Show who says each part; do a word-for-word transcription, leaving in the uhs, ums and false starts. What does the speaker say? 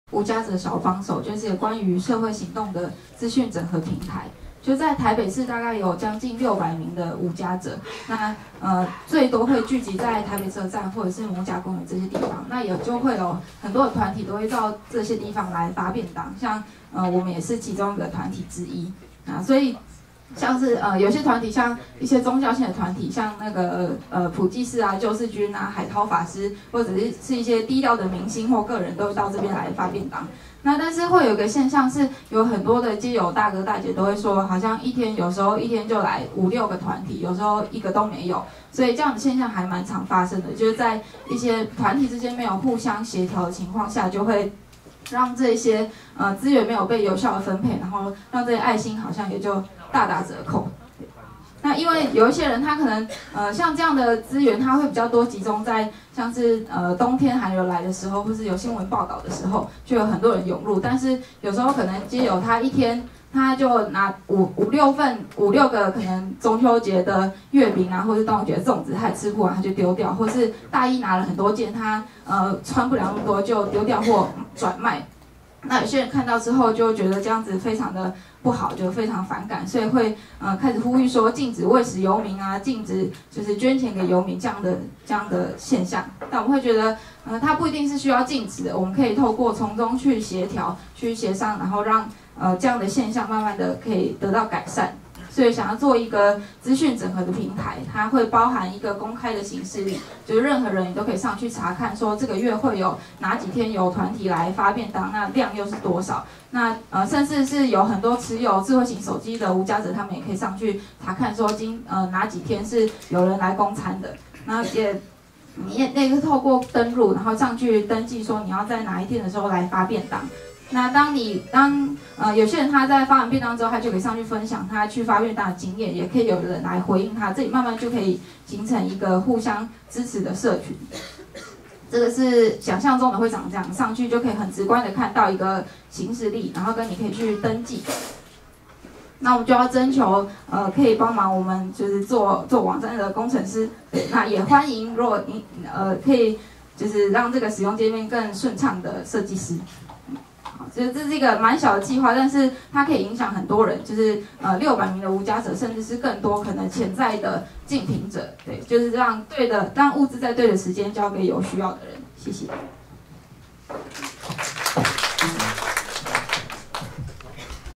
Speaker 1: 无家者小帮手，就是有关于社会行动的资讯整合平台。就在台北市大概有将近六百名的无家者，那呃最多会聚集在台北车站或者是艋舺公园这些地方，那也就会有很多的团体都会到这些地方来发便当，像呃我们也是其中一个团体之一啊，所以。像是呃有些团体，像一些宗教性的团体，像那个呃普济寺啊、救世军啊、海涛法师，或者是是一些低调的明星或个人，都会到这边来发便当。那但是会有一个现象是，有很多的街友大哥大姐都会说，好像一天有时候一天就来五六个团体，有时候一个都没有，所以这样的现象还蛮常发生的，就是在一些团体之间没有互相协调的情况下，就会。让这些呃资源没有被有效的分配，然后让这些爱心好像也就大打折扣。那因为有一些人他可能呃像这样的资源，他会比较多集中在像是呃冬天寒流来的时候，或是有新闻报道的时候，就有很多人涌入。但是有时候可能街友他一天他就拿五五六份五六个可能中秋节的月饼啊，或是端午节的粽子，他也吃不完他就丢掉，或是大衣拿了很多件，他呃穿不了那么多就丢掉或转卖。那有些人看到之后就觉得这样子非常的不好，就非常反感，所以会呃开始呼吁说禁止喂食游民啊，禁止就是捐钱给游民这样的这样的现象。但我们会觉得，呃，它不一定是需要禁止的，我们可以透过从中去协调、去协商，然后让呃这样的现象慢慢的可以得到改善。所以想要做一个资讯整合的平台，它会包含一个公开的形式里，就是任何人你都可以上去查看，说这个月会有哪几天有团体来发便当，那量又是多少？那呃，甚至是有很多持有智慧型手机的无家者，他们也可以上去查看，说今呃哪几天是有人来供餐的，那也。你也那个透过登录，然后上去登记说你要在哪一天的时候来发便当。那当你当呃有些人他在发完便当之后，他就可以上去分享他去发便当的经验，也可以有人来回应他，这里慢慢就可以形成一个互相支持的社群。这个是想象中的会长这样，上去就可以很直观的看到一个行事历，然后跟你可以去登记。那我们就要征求呃可以帮忙我们就是做做网站的工程师，对，那也欢迎如果你呃可以就是让这个使用界面更顺畅的设计师。其实这是一个蛮小的计划，但是它可以影响很多人，就是呃六百名的无家者，甚至是更多可能潜在的竞品者，对，就是让对的让物资在对的时间交给有需要的人。谢谢。